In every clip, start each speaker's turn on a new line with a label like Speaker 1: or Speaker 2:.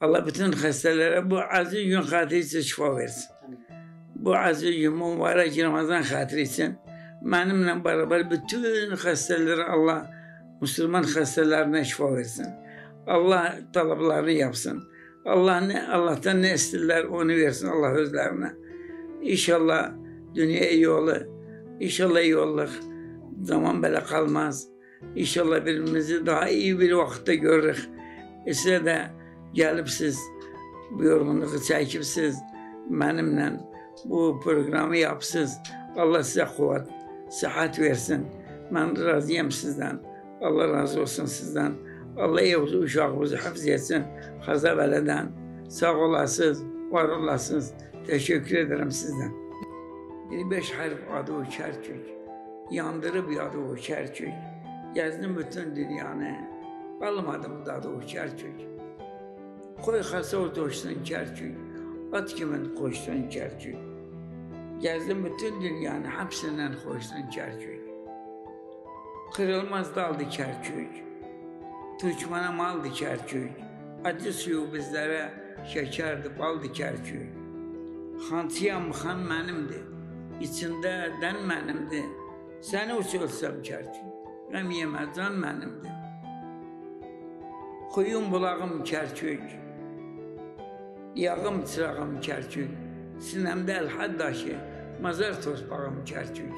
Speaker 1: Allah bütün hastalere bu aziz gün hatırı için şifa versin. Bu aziz gün mübarek Ramazan hatırı için benimle beraber bütün hastalara Allah Müslüman hastalarına şifa versin. Allah taleplerini yapsın. Allah'tan ne isterler onu versin Allah özlerine. İnşallah dünya iyi olur. İnşallah iyi olur. Zaman böyle kalmaz. İnşallah birbirimizi daha iyi bir vakitte görürük. Size de gelip siz bu yorgunluğu çekip siz benimle bu programı yapsınız. Allah size kuvvet, sıhhat versin. Ben razıyım sizden. Allah razı olsun sizden. Allah evuzu uşağımızı hafız etsin. Haza veleden. Sağ olasınız, var olasınız. Teşekkür ederim sizden. 25 harf adı o Çerçük. Yandırıp yadı o Çerçük. Gezdim bütün dünyanı. Almadım dadı o Çerçük. Koy hasa otoşsun Çerçük. At kimin koşsun Çerçük. Gezdim bütün dünyanı. Hepsinden koşsun Çerçük. Kırılmaz daldı Çerçük. Türkmana maldı Çerçük. Acı suyu bizlere şekerdi, baldı Çerçük. Xantiyam xan mənimdi. İçində dən mənimdi. Səni uç ölsəm Çerçük. Qəm yeməcan mənimdi. Xuyum bulağım Çerçük. Yağım çırağım Çerçük. Sinəmdə əlhad daşı, mazar torpağım Çerçük.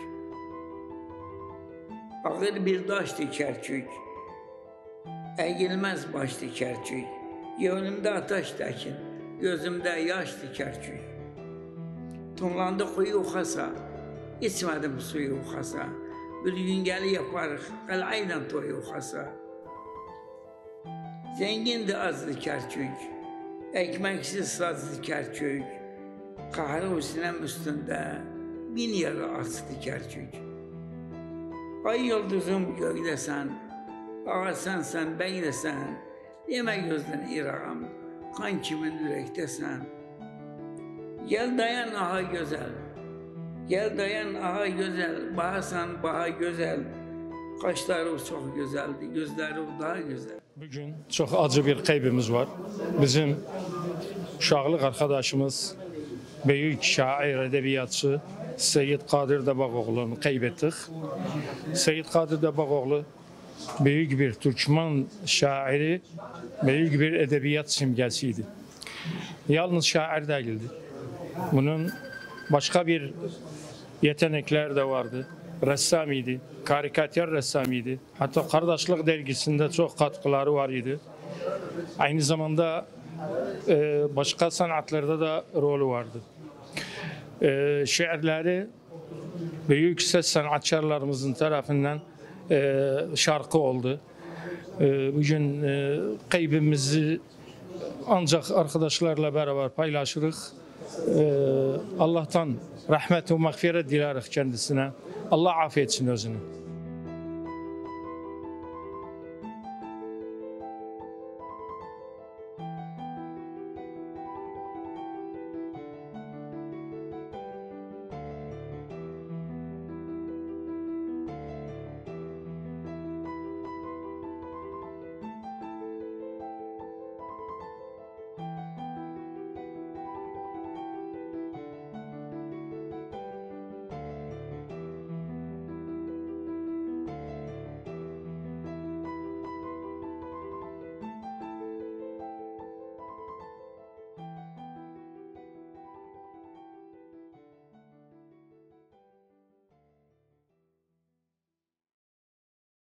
Speaker 1: Ağır bir daşdı Çerçük. Əgilməz başdı Çerçük. Gönlümdə ataş təkin, gözümdə yaşdı Çerçük. Tonlandı xuyu uxasa, içmədim suyu uxasa. Bir gün gəli yaparıq, qəl'ayla toyu uxasa. Zengindi azdı Çerçük, ekmeksiz sazdı Çerçük. Qahrı sinem üstündə bin yarı açdı Çerçük. Ay yıldızım göydəsən, ağasansan, bəyləsən, demə gözdən irağım, qan kimin ürəkdəsən. Gel dayan aha güzel, gel dayan aha güzel, bahasan baha güzel. Kaşları çok güzeldi, gözleri daha güzel.
Speaker 2: Bugün çok acı bir kaybımız var. Bizim uşaqlıq arkadaşımız, büyük şair, edebiyatçı Seyyid Qadir Dabağoğlu'nu kaybettik. Seyyid Qadir Dabağoğlu büyük bir Türkmen şairi, büyük bir edebiyat simgesiydi. Yalnız şair değildi. Bunun başka bir yetenekler de vardı. Ressamiydi, karikatür ressamiydi. Hatta Kardeşlik dergisinde çok katkıları var idi. Aynı zamanda başka sanatlarda da rolü vardı. Şiirleri büyük ses sanatçılarımızın tarafından şarkı oldu. Bugün kaybımızı ancak arkadaşlarla beraber paylaşırız. Allah'tan rahmet ve mağfiret dileriz kendisine. Allah affetsin özünü.